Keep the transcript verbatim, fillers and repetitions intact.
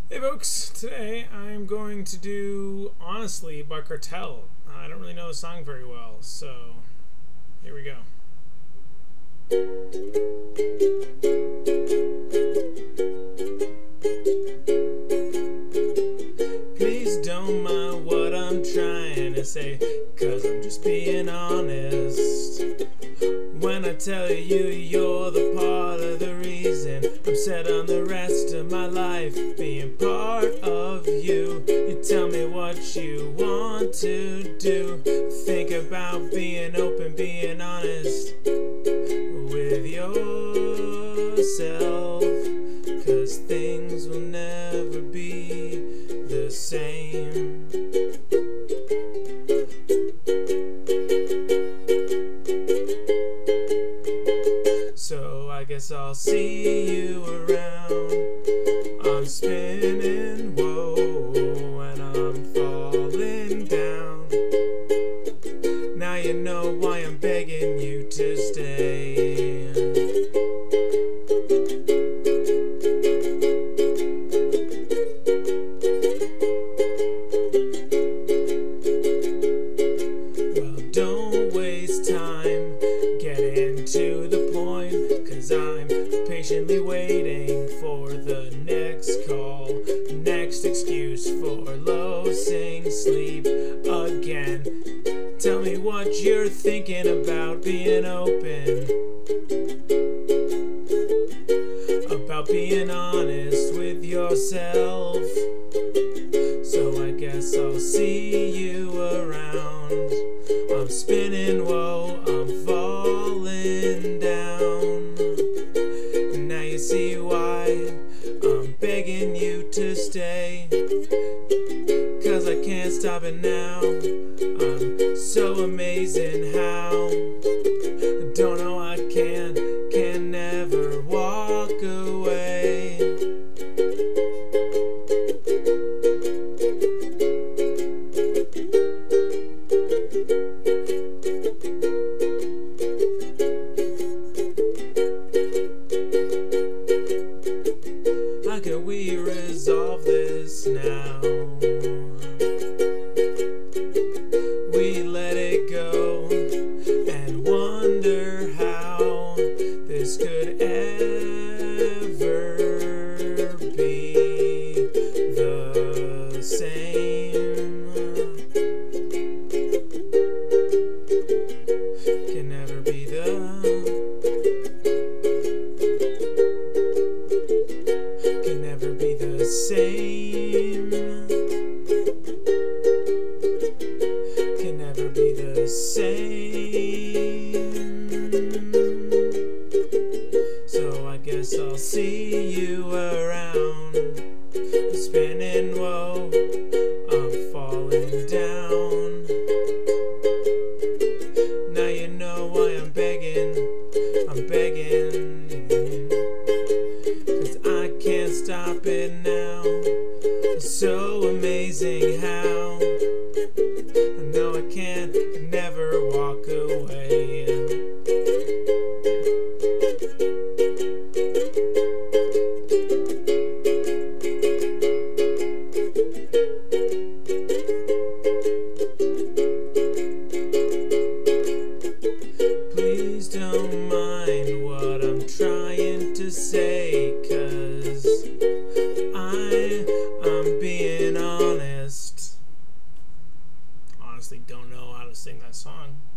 Hey folks, today I'm going to do Honestly by Cartel. I don't really know the song very well, so here we go. Please don't mind what I'm trying to say, 'cause I'm just being honest. When I tell you you're the part of the reason I'm set on the rest of my life being part of you. You tell me what you want to do. Think about being open, being honest with yourself, 'cause things will never be the same. So I guess I'll see you around. I'm spinning, whoa, and I'm falling down. Now you know why I'm begging you to stay. Well, don't waste time. Get into the point, 'cause I'm patiently waiting for the next call, next excuse for losing sleep again. Tell me what you're thinking about being open, about being honest with yourself. So I guess I'll see you around. I'm spinning, whoa, I'm falling down. Now you see why I'm begging you to stay, 'cause I can't stop it now. I'm so amazing how I don't know I can, can never walk away. How can we resolve this now? We let it go and wonder how this could ever be the same. Can never be the Can never be the same. Can never be the same. So I guess I'll see you around. I'm spinning, whoa, I'm falling down. Now you know why I'm begging, I'm begging, 'cause I can't stop it now. It's so amazing how I know I can't, can never walk away. Please don't mind what I'm trying to say, 'cause I, I'm being honest. Honestly, don't know how to sing that song.